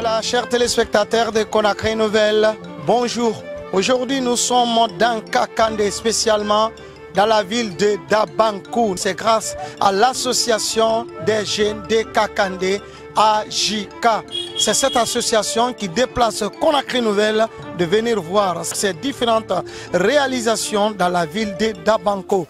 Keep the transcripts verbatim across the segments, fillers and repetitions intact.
Voilà, chers téléspectateurs de Conakry Nouvelle, bonjour. Aujourd'hui, nous sommes dans Kakandé, spécialement dans la ville de Dabankou. C'est grâce à l'association des jeunes de Kakandé, A J K. C'est cette association qui déplace Conakry Nouvelle de venir voir ces différentes réalisations dans la ville de Dabankou.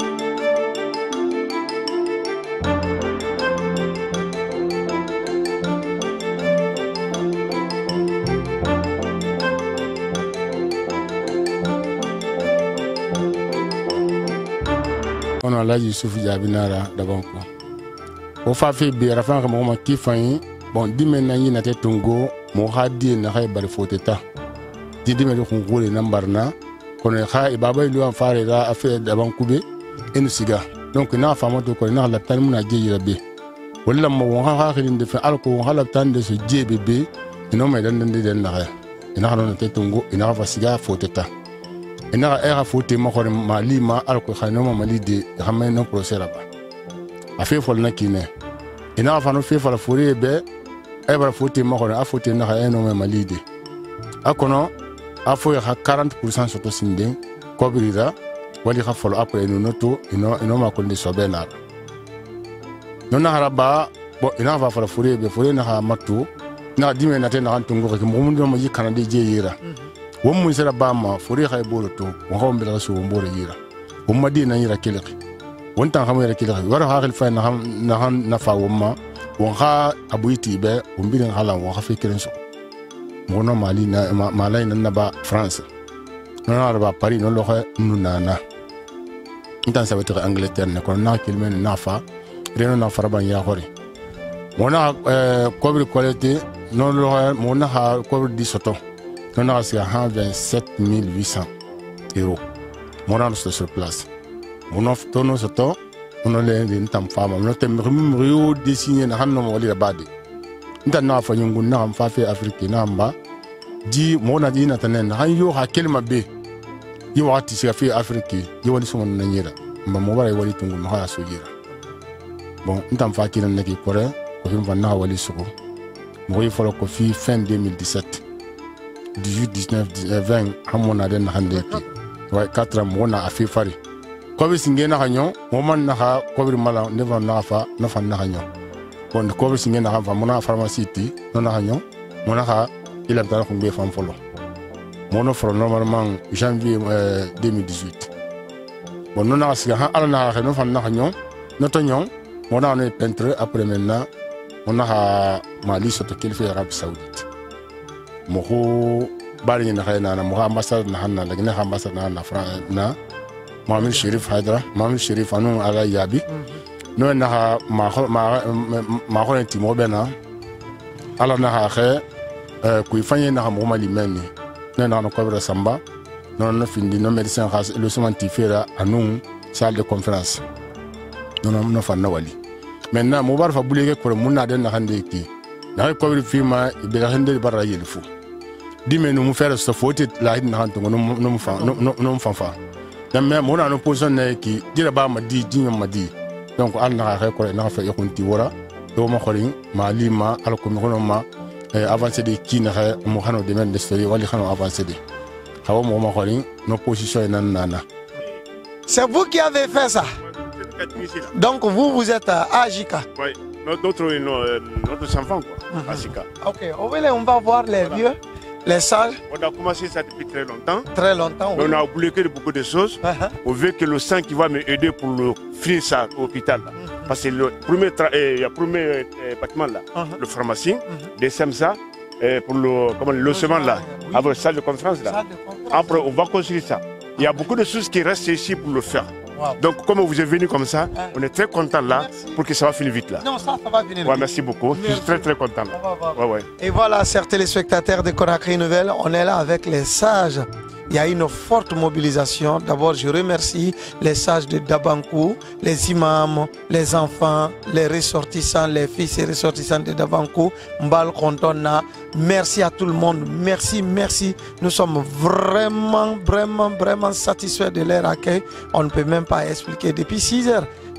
On a là Youssouf Diabinara Dabankou. Au fait, bien avant que mon qui faillit, bon, dix menani n'a été tongo, mon radi n'a pas de fauteta. Dix menani qu'on roule n'ambarna, qu'on est et baba lui en faire là à faire Dabankoubé et nous cigare. Donc, n'a pas de qu'on a la tane à dire bé. Voilà, mon rare de faire alcool, on a la tane de ce J B B, et non, mais d'un des denards. Et n'a pas de tongo, et n'a pas cigare fauteta. Et n'a pas fauté ma lima alcool, non, ma lide, ramène un procès là-bas. A fait pour le nakine. Et n'a pas fait pour la forêt, bé, et va fauter ma a fauté n'a rien au même lide. A kono, a fait quarante pour cent sur le sinding, cobrira, wali ha follow après nous noto, et non, et non, ma conde sobenar. Non, n'a pas, bon, il n'a pas fait la forêt, bé, forêt n'a pas matou, n'a dit, mais n'a pas entendu que mon monde m'a dit Canadien ira. Wom mu sera bama fori hay boloto wo hawmbe la so mbore yira wo madi na yira keleki wonta xam yira keleki wara haxel fay na na na fa womma wo ha abuiti be wo mbiren hala wo ha fe kelen so mo no mali na malay na ba France no na ba Paris no lo xe nu nana intan sa wetu Angleterre ne ko na kelmen na fa reno na farban ya xori mo na cobre qualité no lo mo na ha cobre di soto. On a reçu vingt-sept mille huit cents euros. Mon nom est sur place. Mon offre tourne sur toi. On a les femmes. On a des dessiné dans le monde de la bade. On a fait un peu de fait africain. Dit mon a dit Nathanen. Han yo ha kelma be. Yo ati si fait africain. Yo wali somo na nyera. Ma mo bara wali tungu ma ha so yera. Bon, on a fait qu'il en est coré. Ko him na wali soko. Mo yi folo ko fi fin deux mille dix-sept. dix-huit, dix-neuf, vingt, hamon a den hande ki. Ouais, quatre ans, on a fait faire. Kobe singé na hanyon, moment na ha, kobe mala, never na fa, na fa na hanyon. Bon, kobe singé na ha, mona pharmacie ti, non na hanyon, mona ha, il a tara kumbe fam follow. Mon offre normalement janvier deux mille dix-huit. Bon, non na siga ha, ala na ha, non fa na hanyon, notre nyon, on a un peintre après maintenant, on a Mali sur lequel fait Arabie Saoudite. Moho bari na khayna na moha ambassadeur na hanna lagina ambassadeur na France na Mohamed Sherif Haidara Mohamed Sherif anu aga yabi no na ma ma ma ko ti mo bena ala na ha khe ku fanye na mo mali meni na na ko bra samba non na findi no médecin khas le scientifique anu salle de conférence non non no fa na wali maintenant mo bar fa bulege ko mun na den na hande ki na ko bri fima be la hande barra yelfu dime nous faire ce faute la na hanto no no fa no no fa fa dan me mo na no position na ki dira ba ma di di ma di donc al na ha ko na fa yakunti wora do ma xorin ma lima al ko no ma avancer de ki na ha mo xano de men de story wali xano avancer de xaw mo ma xorin no position na nana. C'est vous qui avez fait ça. Donc vous vous êtes à A J K. Oui. Notre, notre enfant, quoi, à Sika. Ok, on va voir les vieux, les sages. On a commencé ça depuis très longtemps. Très longtemps, oui. On a bloqué beaucoup de choses. Uh -huh. On veut que le sang qui va m'aider pour le finir ça à l'hôpital. Uh -huh. Parce que le premier, euh, le premier euh, bâtiment là, uh -huh. le pharmacie, uh -huh. deuxième ça, euh, pour le, comment, le logement là, oui. Avec la salle de conférence là. De conférence. Après, on va construire ça. Il y a beaucoup de choses qui restent ici pour le faire. Wow. Donc, comme vous êtes venu comme ça, ah. on est très content là merci. Pour que ça va finir vite là. Non, ça, ça va finir ouais, vite. Merci beaucoup. Merci. Je suis très très content là. Va, va, va. Ouais, ouais. Et voilà, chers téléspectateurs de Conakry Nouvelle, on est là avec les sages. Il y a une forte mobilisation. D'abord, je remercie les sages de Dabankou, les imams, les enfants, les ressortissants, les fils et ressortissants de Dabankou. Mbal Kontona. Merci à tout le monde. Merci, merci. Nous sommes vraiment, vraiment, vraiment satisfaits de leur accueil. On ne peut même pas expliquer. Depuis six heures,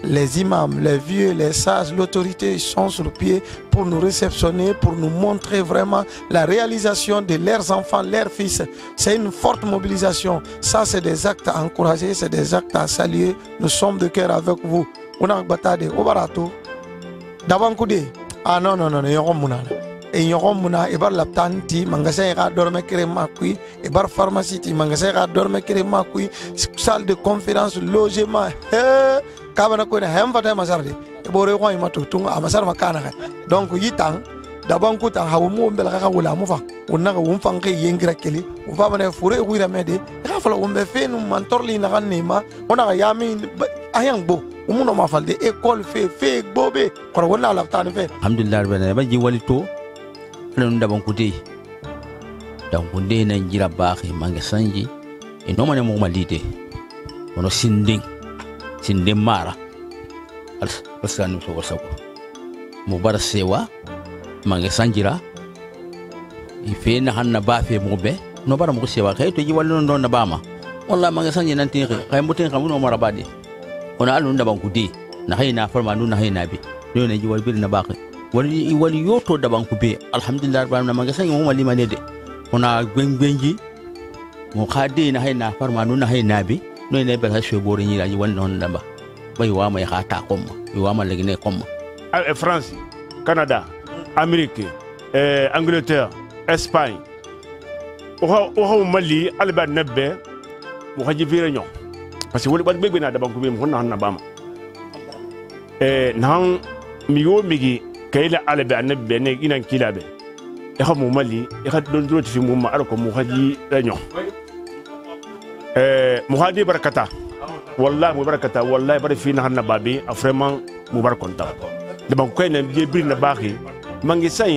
les imams, les vieux, les sages, l'autorité sont sur pied pour nous réceptionner, pour nous montrer vraiment la réalisation de leurs enfants, leurs fils. C'est une forte mobilisation. Ça, c'est des actes à encourager, c'est des actes à saluer. Nous sommes de cœur avec vous. On a batade au barato. Dabankude. Ah non, non, non, non, non, et yoron muna ibar laptanti magasin ga dorme kere makui ibar pharmacie ti magasin ga dorme kere makui salle de conférence logement eh kabana ko ne hem fata masarde e bore ko imatu tung amasar makana donc yitang daban ko tan hawo mo mbel ga wala mo fa wonna ga won fanke yengira keli o fa bana fure ko ira mede ga fala o mbe fenu mantorli na ganima ona ga yami ayang bo umuno ma falde école fe fe bobe ko wala laptan fe alhamdulillah bana ba ji walito lanu daban kuti dan kunde nan jira baaxi mangi sanji e no mane mo malite ono sinding sinding mara as asanu so ko mo bar sewa mangi sanjira e fe na hanna ba fe mo be no bar mo sewa kay to ji wallo non na bama walla mangi sanji nan tin kay mutin xam no mara badi ono alun daban kuti na hayna farma nu na hayna bi no ne ji wal bir na baaxi wali wali yoto daban kube alhamdulillah rabbil alamin magasan mo mali manede ona gbengenji mo khade na hayna farma no na hayna bi no ne be ha shebore ni raji wal non damba bay wa may khata kom wa ma legine kom France Canada Amérique euh, Angleterre Espagne o o mali alba nabbe mo haji fi réunion parce que wali ba bebe na daban kube mo na na bama euh nan miyo migi kayla ala be annabi ne inan kilabe e xam mo mali e xat don do fi mo ma arko mo haji réunion euh mo hadi barakata wallahi mo barakata wallahi bar fi na hanna babi vraiment mo bar konta de ban ko ne je bir na baxi mangi say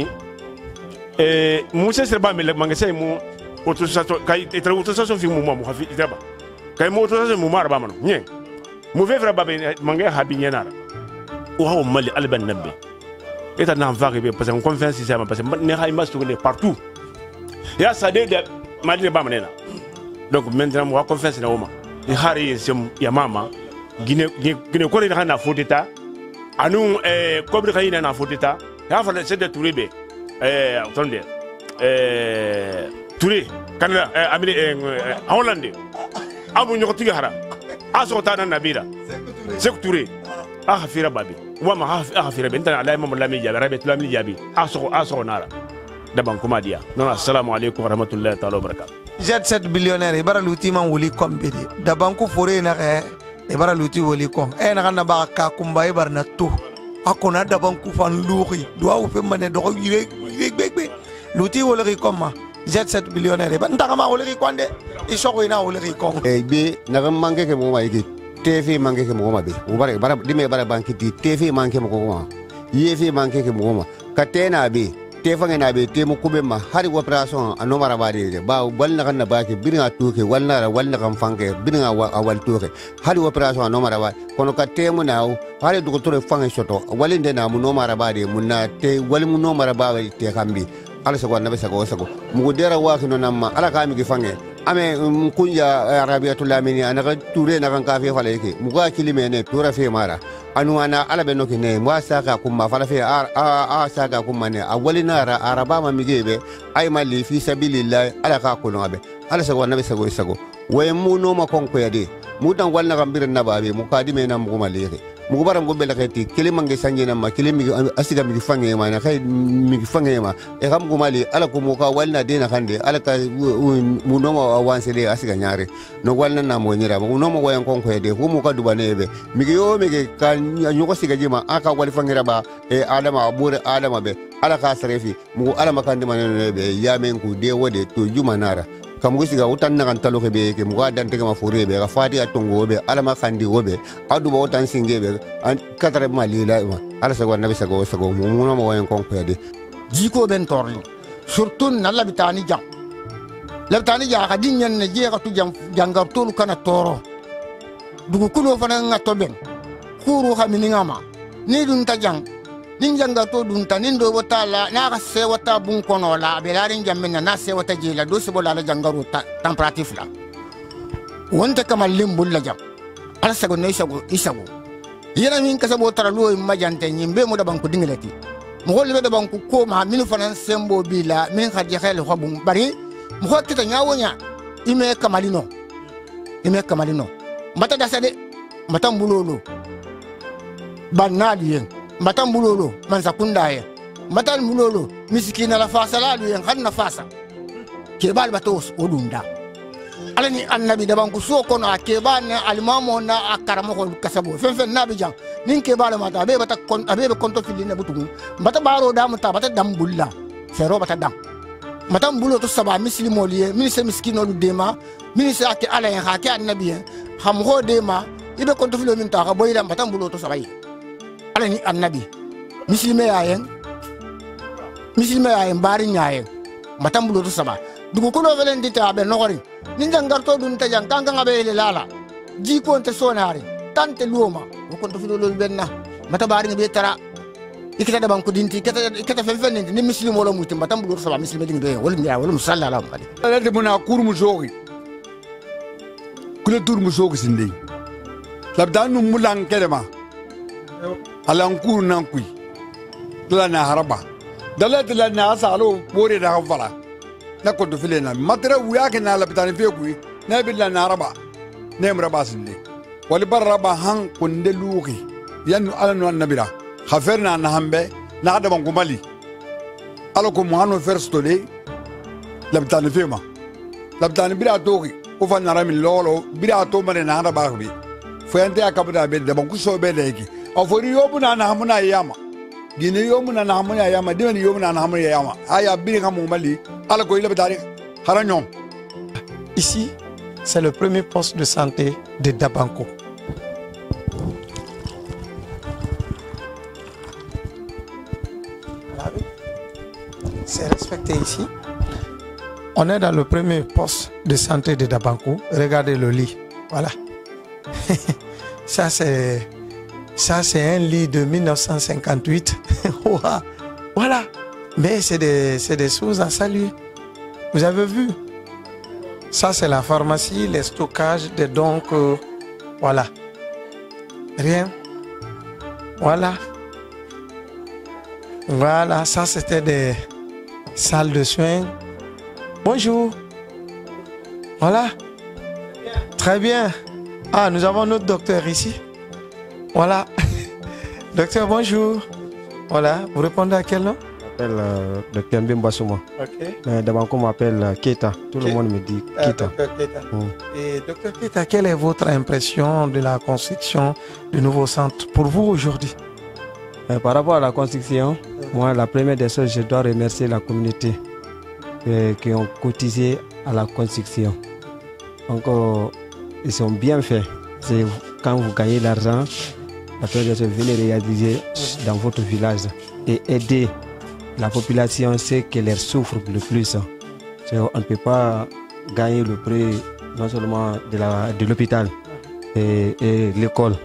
euh mo se serba me mangi say mo autorisation kay e tra autorisation fi mo mo hafi itaba kay mo autorisation mo mar ba man ñe mo vevra babi mangi habi ñenara o hawo mali alban nabbe et en envers parce qu'on confiance ici parce que ne hay mas tourner partout ya ça de mali ba manena donc maintenant moi confiance na woma e hari sem ya mama gine gine ko na na foteta anu eh kobri kayina na foteta ya fa c'est de touré eh attendez eh touré Canada amiri Hollande abu nyoko tiga hara aso ta na nabira c'est touré ah fira babi wama ha fira benta ala imam lami jabi rabet lami jabi aso aso nara daban kuma dia non assalamu alaikum wa rahmatullahi ta'ala wa barakatuh jet set billionnaire ibara luti man wuli kombedi daban ku fore na e ibara luti wuli ko e na kana ba ka kumba ibar na to akona daban ku fan luxi do awu fe mané do yire gbegbe luti woli ko ma jet set billionnaire ba ndaka ma woli ko ande isoko ina woli ko e be na mangue ke mo ma yiki T V manque ke mo ma be o bare bara dime bara banki ti T V manque mo ko ma yefi manque ke mo ma katena be te fange na be te mo kube ma hari operation ano mara bari de ba wal na kan na ba ke biringa tuke wal na wal na kan fange biringa wal tuke hari operation ano mara ba kono ka te mo na hari docteur fange soto walinde na mo no mara bari mo na te wal mo no mara ba te kambi ala sa ko na be sa ko sa ko mo dera wa kino namma ala ka mi ki fange ame kunja arabiyatul lamini anaka ture na kan kafe fala yake muga kilime ne tura fe mara anu ana ala be noki ne mwa saka kuma fala fe a a saka kuma ne awalina ara araba ma migebe ay mali fi sabilillah ala ka ko no be ala sa wannabe sago sago way mu no ma konko yade mu dan walna kam bir na babe mu kadime na mu mali yake mu baram go bela kati kilima nge sanje na ma kilimi asiga mi fange ma na kay mi fange ma e kam go mali ala ko mu ka walna dina kande ala ka mu no ma wanse de asiga nyaare no walna na mo nyira mu no ma wayan konko yade fu mu ka dubane be mi yo mi ke kan nyuko siga jima aka wali fangira ba e adama bure adama be ala ka sarefi mu ala makande manene be yamen ku de wode to juma nara kamugo siga utan na kan talo ke be ke muga dan te ma fure be ga fati atongo be ala ma kandi wobe adu ba utan singe be an katare mali la ma ala sa gonna be sa go sa go mu no mo wayen kon pede jiko ben torni surtout na labitani jam labitani ja ka dinyen ne je ka tu jam jangar tolu kana toro dugu kuno fana nga toben kuru ha miningama ni dun ta jang nin janga to dun ta nin do wata la na ka se wata bun kono la be la rin jamme na se wata je la do se bola la jangaru ta temperatif la wonta kamal limbul la jam ala sago ne sago isago Yena min kasabo taralo majante nyimbe mo da banku dingelati. Mo le da banku ko ma min fanan sembo bila min khadi khale khobum bari mo kita nyawonya ime kamalino. Ime kamalino. Mata dasade matam bulolo. Banadi yen. Matam bulolo man sakunda yen. Matal bulolo miskina la fasala yen hanna fasa. Kebal batos odunda. Alani annabi da banku so kono akeba na almamo na akaramo ko kasabo fen fen nabi jang nin kebal mata be bata kon abe be konto fili na butugu bata baro da mata bata dam bulla fero bata dam mata bulo to saba muslimo liye ministre miskino lu dema ministre ak ala en ha ke annabi ham ho dema ibe konto fili min ta ka boyla mata bulo to saba yi alani annabi muslime yayen muslime yayen bari nyaayen mata bulo to saba dugu ko no velen dita be nokori ninja ngarto dun ta jang kanga ngabe le lala ji ko nte sonari tante luoma ko to filo lol benna mata bari ngi be tara ikita da banko dinti ikita ikita fen fen ni muslim wala mutim batam bu sala muslim ding do wala ndia wala musalla ala mali la de mona kur mu jogi kula tur mu jogi sinde labdan nu mulan kedema alan kur nan kui la na haraba dalat la na salo bore da fala na ko do filena matra wuya ke na la bitani fe kuyi na billa na raba ne mra basinde wali baraba han kunde luki yanu alanu annabira khaferna na hambe na da bangu mali alako muhanu ferstole la bitani fe ma la bitani bira toki o fa nara min lolo bira to mane na da bagbi fo yante akabda be da bangu so be leki afori yobuna na hamuna yama gine yomuna na hamuna yama dimani yomuna na hamuna yama aya biri kamu mali. Ici, c'est le premier poste de santé de Dabanko. C'est respecté ici. On est dans le premier poste de santé de Dabanko. Regardez le lit. Voilà. Ça, c'est ça, c'est un lit de mille neuf cent cinquante-huit. Voilà. Mais c'est des, des choses à saluer. Vous avez vu? Ça, c'est la pharmacie, les stockages, des donc, euh, voilà. Rien. Voilà. Voilà, ça, c'était des salles de soins. Bonjour. Voilà. Très bien. Ah, nous avons notre docteur ici. Voilà. Docteur, bonjour. Voilà. Vous répondez à quel nom? Je m'appelle euh, Docteur Mbemba Souma. Ok. Mais d'abord, on m'appelle euh, Keita. Tout Ke le monde me dit euh, Keita. Docteur Keita. Mm. Et Docteur Keita, quelle est votre impression de la construction du nouveau centre pour vous aujourd'hui? Euh, par rapport à la construction, mm. moi, la première des choses, je dois remercier la communauté euh, qui ont cotisé à la construction. Donc, euh, ils sont bien faits. C'est quand vous gagnez l'argent, la première des choses, venez réaliser mm. dans votre village et aider la population, c'est qu'elle souffre le plus. On ne peut pas gagner le prix non seulement de l'hôpital et, et l'école.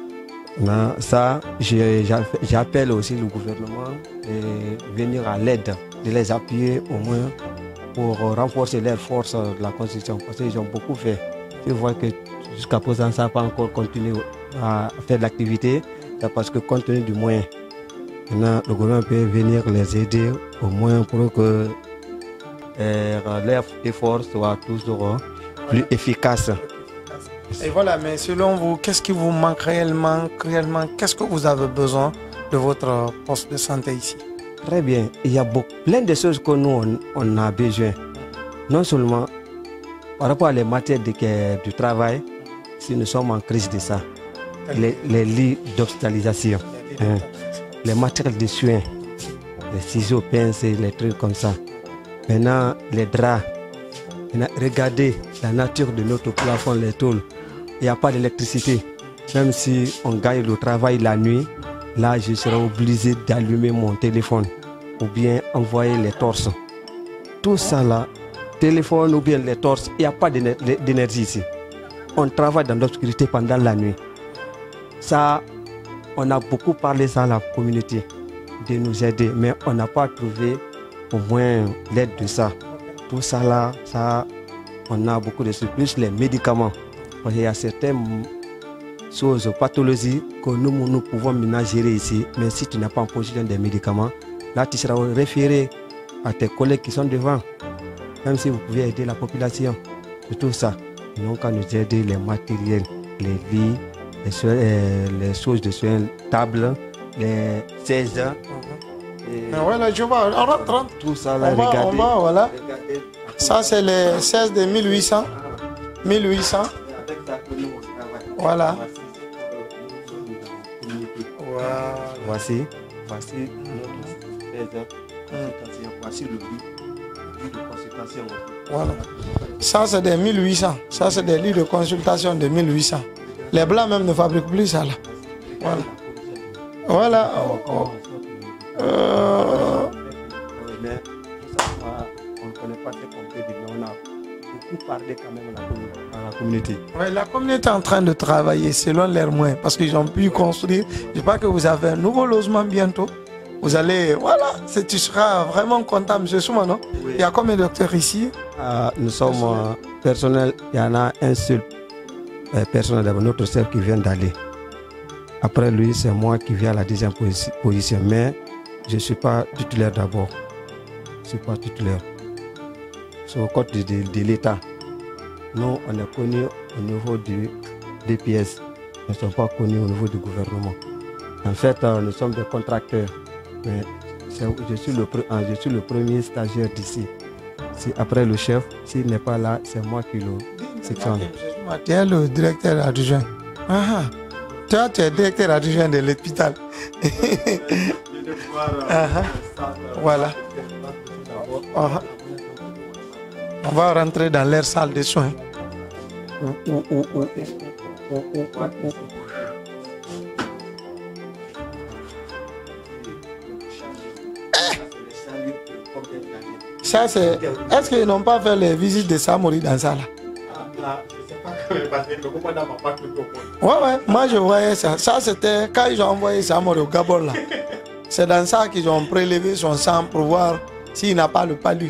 Ça, j'appelle aussi le gouvernement de venir à l'aide, de les appuyer au moins pour renforcer leurs forces de la construction. Parce qu'ils ont beaucoup fait. Je vois que jusqu'à présent, ça n'a pas encore continué à faire de l'activité. C'est parce que compte tenu du moyen. Maintenant, le gouvernement peut venir les aider au moins pour que euh, leur effort soit toujours plus efficace. Et voilà, mais selon vous, qu'est-ce qui vous manque réellement, réellement qu'est-ce que vous avez besoin de votre poste de santé ici? Très bien, il y a beaucoup, plein de choses que nous, on, on a besoin. Non seulement par rapport à les matières de, de, du travail, si nous sommes en crise de ça, les, les lits d'hospitalisation. Hein. Les matériels de soins, les ciseaux, pinces, les trucs comme ça. Maintenant, les draps. Maintenant, regardez la nature de notre plafond, les tôles. Il n'y a pas d'électricité. Même si on gagne le travail la nuit, là, je serai obligé d'allumer mon téléphone ou bien envoyer les torses. Tout ça là, téléphone ou bien les torses, il n'y a pas d'énergie ici. On travaille dans l'obscurité pendant la nuit. Ça, on a beaucoup parlé ça à la communauté, de nous aider, mais on n'a pas trouvé au moins l'aide de ça. Tout ça là, ça, on a beaucoup de choses, plus les médicaments. Parce qu'il y a certains choses, pathologies que nous, nous pouvons maintenant gérer ici. Mais si tu n'as pas en possession des médicaments, là tu seras référé à tes collègues qui sont devant. Même si vous pouvez aider la population, c'est tout ça. Ils n'ont qu'à nous aider les matériels, les lits, les, soins, euh, les choses de soins, tables, les seize. Et voilà, je vois, on rentre, rentre. Tout ça là, on va, regardez. on va, voilà. Regardez. Ça, c'est les seize de mille huit cents. mille huit cents. Voilà. Voilà. Voici, voici notre seize. Voici le lit de consultation. Voilà. Ça, c'est des mille huit cents. Ça, c'est des lits de consultation de mille huit cents. Les Blancs même ne fabriquent plus ça là. Voilà. Voilà. Oh, oh. Euh... Mais on ne connaît pas ce qu'on peut dire, mais on a beaucoup parlé quand même à la communauté. Ouais, la communauté est en train de travailler selon leurs moyens parce qu'ils ont pu construire. Je crois que vous avez un nouveau logement bientôt. Vous allez, voilà, tu seras vraiment content, M. Souma, non? Oui. Il y a combien de docteurs ici? euh, Nous sommes euh, personnels, il y en a un seul euh, personnel, notre chef qui vient d'aller. Après lui, c'est moi qui viens à la deuxième posi position, mais je ne suis pas titulaire d'abord. Je ne suis pas titulaire. C'est au code de, de, de l'État. Nous, on est connus au niveau du D P S. Nous ne sommes pas connus au niveau du gouvernement. En fait, euh, nous sommes des contracteurs. Mais je suis, le, je suis le premier stagiaire d'ici. Si après le chef, s'il n'est pas là, c'est moi qui le sélectionne. Tu es le directeur adjoint. Ah, toi, tu es directeur adjoint de l'hôpital. Ah, voilà. Ah, on va rentrer dans leur salle de soins. Ouh, ouh, ouh, ouh, ouh, ouh, ouh. Ça, c'est... Est-ce qu'ils n'ont pas fait les visites de Samori dans ça là? Ouais, ouais, moi je voyais ça. Ça, c'était quand ils ont envoyé Samori au Gabon là. C'est dans ça qu'ils ont prélevé son sang pour voir s'il n'a pas le palu.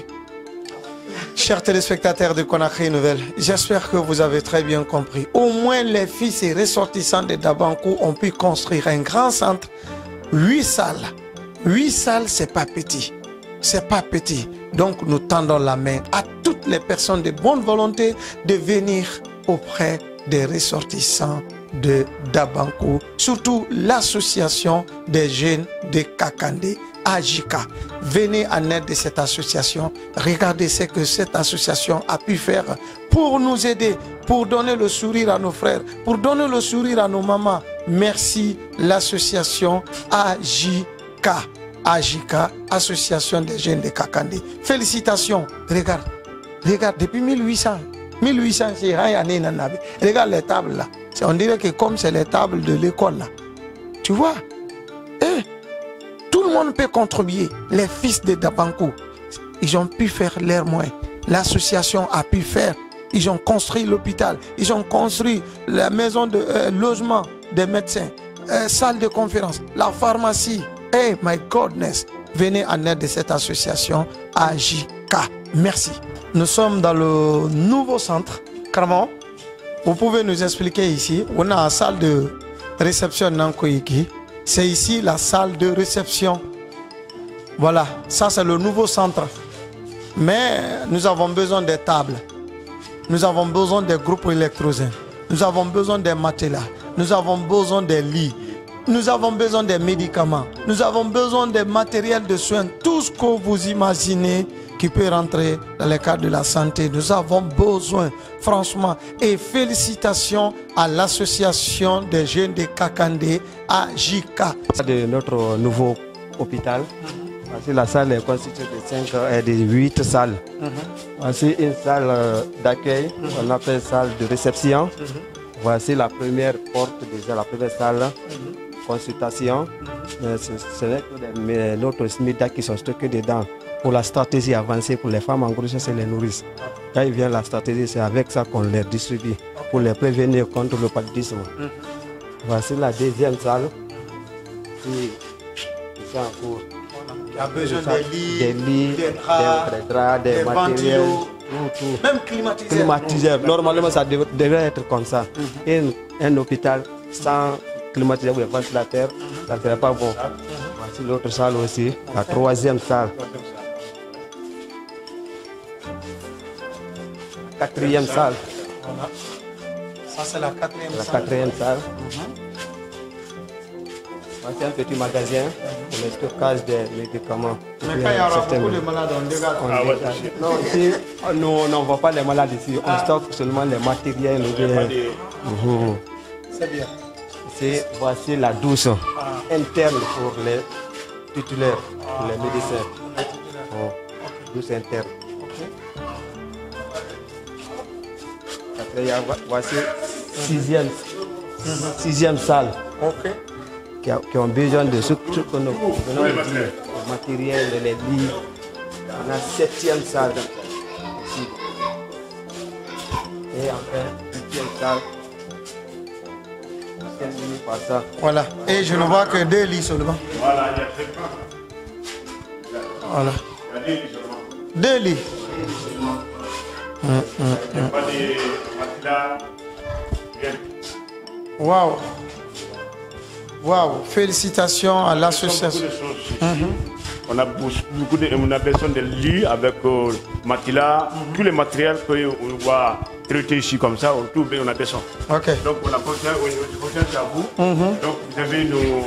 Chers téléspectateurs de Conakry Nouvelle, j'espère que vous avez très bien compris. Au moins les fils et ressortissants de Dabankou ont pu construire un grand centre. Huit salles. Huit salles, c'est pas petit. C'est pas petit. Donc nous tendons la main à toutes les personnes de bonne volonté de venir auprès des ressortissants de Dabankou, surtout l'association des jeunes de Kakandé, A J K. Venez en aide de cette association. Regardez ce que cette association a pu faire pour nous aider, pour donner le sourire à nos frères, pour donner le sourire à nos mamans. Merci l'association A J K. A J K, Association des jeunes de Kakandé. Félicitations. Regarde, regarde, depuis mille huit cents, mille huit cents, regarde les tables là. On dirait que comme c'est les tables de l'école là. Tu vois, eh, tout le monde peut contribuer. Les fils de Dabankou, ils ont pu faire leurs moyens. L'association a pu faire. Ils ont construit l'hôpital. Ils ont construit la maison de euh, logement des médecins, euh, salle de conférence, la pharmacie. Hey, my goodness, venez en aide de cette association A J K. Merci. Nous sommes dans le nouveau centre. Carrément, vous pouvez nous expliquer ici. On a une salle de réception Nankoiki. C'est ici la salle de réception. Voilà, ça c'est le nouveau centre. Mais nous avons besoin des tables. Nous avons besoin des groupes électrogènes. Nous avons besoin des matelas. Nous avons besoin des lits. Nous avons besoin des médicaments. Nous avons besoin des matériels de soins. Tout ce que vous imaginez qui peut rentrer dans le cadre de la santé. Nous avons besoin, franchement. Et félicitations à l'association des jeunes de Kakandé, A J K. De notre nouveau hôpital. Voici la salle est constituée de cinq et de huit salles. Mm-hmm. Voici une salle d'accueil, mm-hmm. on appelle salle de réception. Mm-hmm. Voici la première porte, déjà la première salle. Mm-hmm. Consultation, mm-hmm. ce n'est que des, notre SMIDA qui sont stockés dedans pour la stratégie avancée pour les femmes en grossesse et les nourrices. Quand il vient la stratégie, c'est avec ça qu'on les distribue pour les prévenir contre le paludisme. Mm-hmm. Voici la deuxième salle qui est en cours. Il y a besoin des lits, des, lits, des draps, des, draps, des, des matériels, tout, tout. Même climatiseur. Climatiseur. Normalement, ça devrait être comme ça. Mm-hmm. un, un hôpital, sans climatiseur ou ventilateur, ça ne serait pas bon. Voici l'autre salle aussi, la troisième salle. Quatrième salle. Voilà. Ça, c'est la quatrième La salle. quatrième salle. Mhm. Voici un petit magasin pour le stockage des médicaments. Mais quand il y aura beaucoup de malades, on dégage. On Ah ouais, dégage. c'est- Non, ici, nous, on n'envoie pas les malades ici. On Ah. stocke seulement les matériels. ou Il y a bien- pas de- Mhm. C'est bien. Ici, voici la douce interne pour les titulaires, pour les médecins. Oh, douce interne. Après, il y a- voici sixième, sixième salle Ok. qui, a- qui ont besoin de ce ce que nous venons de dire, le matériel, les lits. On a septième salle ici. Et enfin, huitième salle. Terminé par ça. Voilà. Et je ne vois que deux lits seulement. Voilà, il y a très peu. Voilà. Il y a des lits seulement. Deux lits. Il n'y a pas de matelas. Rien. Waouh. Waouh. Félicitations à Beaucoup l'association. de choses ici. On a beaucoup beaucoup de, on a besoin de lits avec euh, matelas, tous les matériels qu'on va traiter ici comme ça, tout, on a besoin. Ok. Donc on a confiance, on a confiance à vous. Donc vous avez nous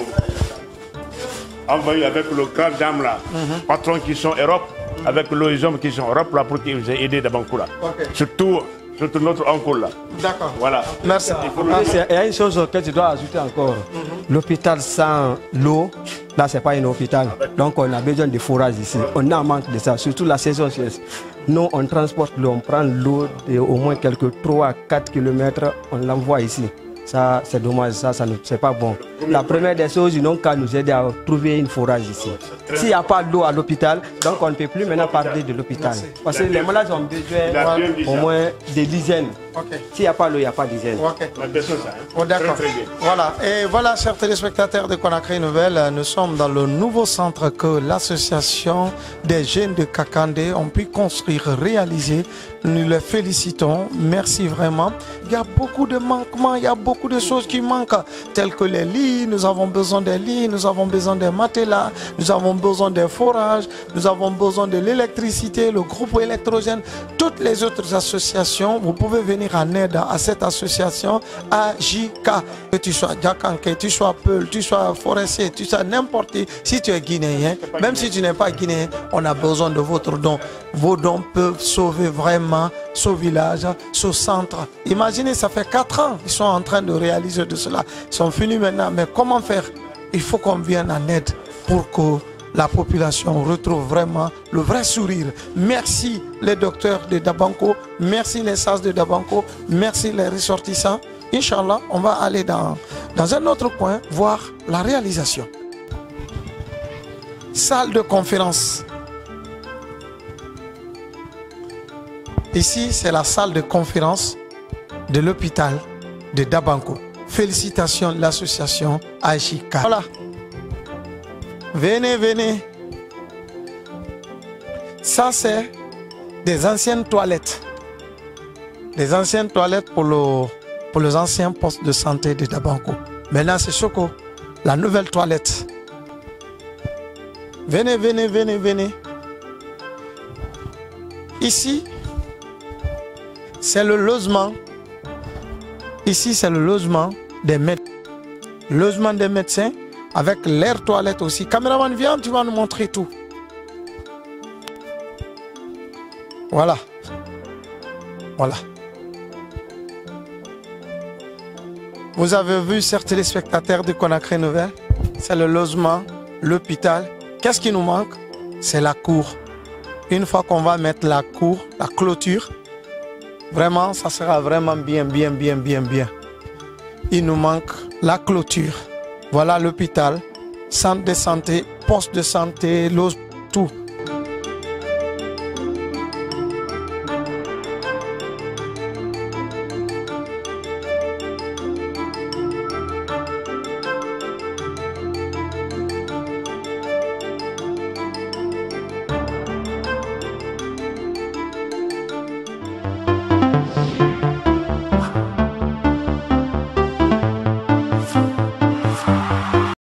envoyé avec le grand dame là, patrons qui sont Europe, avec les hommes qui sont Europe là pour qu'ils nous aient aidés de Banco là. Ok. Surtout, surtout notre oncle là. D'accord. Voilà. Merci. Ah, c'est- Il y a une chose que tu dois ajouter encore. L'hôpital sans l'eau, là, c'est pas un hôpital. Donc, on a besoin de fourrage ici. On a un manque de ça, surtout la saison sèche. Nous, on transporte l'eau, on prend l'eau de au moins quelques trois à quatre kilomètres, on l'envoie ici. Ça, c'est dommage, ça, ça c'est pas bon. La première des choses, ils n'ont qu'à nous aider à trouver une forage ici. S'il n'y a pas d'eau à l'hôpital, donc on ne peut plus maintenant parler de l'hôpital. Parce que les malades ont besoin au moins des dizaines. Ok. S'il n'y a pas d'eau, il n'y a pas de dizaines. Ok. On a besoin de ça. hein. Oh, d'accord. Très, très bien. Voilà. Et voilà, chers téléspectateurs de Conakry Nouvelle, nous sommes dans le nouveau centre que l'association des jeunes de Kakandé ont pu construire, réaliser. Nous les félicitons. Merci vraiment. Il y a beaucoup de manquements, il y a beaucoup de choses qui manquent, telles que les lits. Nous avons besoin des lits, nous avons besoin des matelas, nous avons besoin des forages, nous avons besoin de l'électricité, le groupe électrogène, toutes les autres associations. Vous pouvez venir en aide à cette association A J K. Que tu sois Djakanké, tu sois Peul, tu sois forestier, tu sois n'importe qui. Si tu es guinéen, même si tu n'es pas guinéen, on a besoin de votre don. Vos dons peuvent sauver vraiment ce village, ce centre. Imaginez, ça fait quatre ans qu'ils sont en train de réaliser de cela. Ils sont finis maintenant, mais comment faire? Il faut qu'on vienne en aide pour que la population retrouve vraiment le vrai sourire. Merci les docteurs de Dabanko, merci les S A S de Dabanko, merci les ressortissants. Inch'Allah, on va aller dans, dans un autre coin voir la réalisation. Salle de conférence. Ici, c'est la salle de conférence de l'hôpital de Dabanko. Félicitations de l'association A J K. Voilà. Venez, venez. Ça, c'est des anciennes toilettes. Des anciennes toilettes pour, le, pour les anciens postes de santé de Dabanko. Maintenant, c'est Choco, la nouvelle toilette. Venez, venez, venez, venez. Ici, c'est le logement. Ici, c'est le logement des médecins. Logement des médecins avec l'air toilette aussi. Caméraman, viens, tu vas nous montrer tout. Voilà. Voilà. Vous avez vu, chers téléspectateurs de Conakry Nouvelle, c'est le logement, l'hôpital. Qu'est-ce qui nous manque? C'est la cour. Une fois qu'on va mettre la cour, la clôture, vraiment, ça sera vraiment bien, bien, bien, bien, bien. Il nous manque la clôture. Voilà l'hôpital, centre de santé, poste de santé, l'eau, tout.